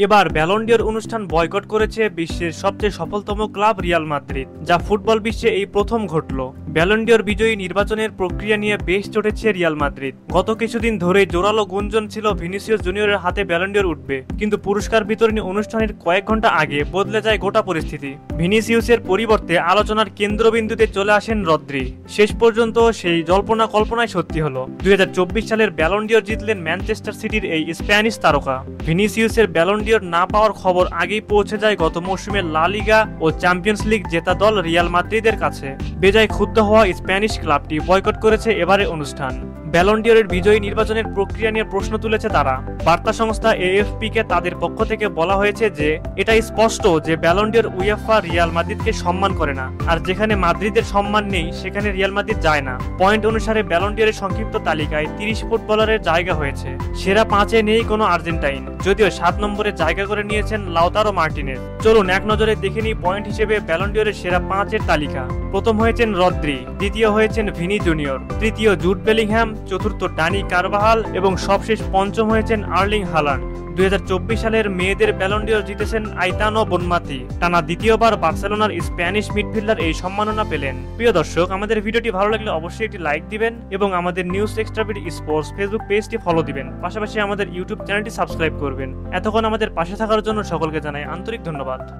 এবার ব্যালন ডি'র অনুষ্ঠান বয়কট করেছে বিশ্বের সবচেয়ে সফলতম ক্লাব রিয়াল মাদ্রিদ, যা ফুটবল বিশ্বে এই প্রথম ঘটল। ব্যালন ডি'র বিজয়ী নির্বাচনের প্রক্রিয়া নিয়ে বেশ চটেছে রিয়াল মাদ্রিদ। গত কিছুদিন ধরে জোরালো গুঞ্জন ছিল ভিনিসিয়াস জুনিয়রের হাতে ব্যালন ডি'র উঠবে, কিন্তু পুরস্কার বিতরণী অনুষ্ঠানের কয়েক ঘন্টা আগে বদলে যায় গোটা পরিস্থিতি। ভিনিসিয়াসের পরিবর্তে আলোচনার কেন্দ্রবিন্দুতে চলে আসেন রদ্রি। শেষ পর্যন্ত সেই জল্পনা কল্পনায় সত্যি হলো। 2024 সালের ব্যালন ডি'র জিতলেন ম্যানচেস্টার সিটির এই স্প্যানিশ তারকা। ভিনিসিয়াসের ব্যালন ডি'র না পাওয়ার খবর আগেই পৌঁছে যায় গত মৌসুমে লা লিগা ও চ্যাম্পিয়ন্স লিগ জেতা দল রিয়াল মাদ্রিদের কাছে। বেজায় ক্ষুব্ধ হওয়া স্প্যানিশ ক্লাবটি বয়কট করেছে এবারে অনুষ্ঠান। ব্যালন ডি'র বিজয়ী নির্বাচনের প্রক্রিয়া নিয়ে প্রশ্ন তুলেছে তারা। বার্তা সংস্থা AFP কে তাদের পক্ষ থেকে বলা হয়েছে যে এটা স্পষ্ট যে ব্যালন ডি'র উয়েফা রিয়াল মাদ্রিদকে সম্মান করে না, আর যেখানে মাদ্রিদের সম্মান নেই সেখানে রিয়াল মাদ্রিদ যায় না। পয়েন্ট অনুসারে ব্যালন ডি'র সংক্ষিপ্ত তালিকায় 30 ফুটবলারের জায়গা হয়েছে। সেরা 5-এ নেই কোনো আর্জেন্টাইন, যদিও 7 নম্বরে জায়গা করে নিয়েছেন লাউতারো মার্টিনেজ। চলুন এক নজরে দেখে নিই পয়েন্ট হিসেবে ব্যালন ডি'র সেরা 5-এর তালিকা। প্রথম হয়েছেন রদ্রি, দ্বিতীয় হয়েছেন ভিনি জুনিয়র, তৃতীয় জুড বেলিংহ্যাম, চতুর্থ ডানি কারবাহাল এবং সবশেষ পঞ্চম হয়েছেন আর্লিং হালান্ড। 2024 সালের মেয়েদের ব্যালন ডি'র জিতেছেন আইতানো বনমাতি। টানা দ্বিতীয়বার বার্সেলোনার স্প্যানিশ মিডফিল্ডার এই সম্মাননা পেলেন। প্রিয় দর্শক, আমাদের ভিডিওটি ভালো লাগলে অবশ্যই একটি লাইক দিবেন এবং আমাদের নিউজ এক্সট্রাবিড স্পোর্টস ফেসবুক পেজটি ফলো দিবেন। পাশাপাশি আমাদের ইউটিউব চ্যানেলটি সাবস্ক্রাইব করবেন। এতক্ষণ আমাদের পাশে থাকার জন্য সকলকে জানাই আন্তরিক ধন্যবাদ।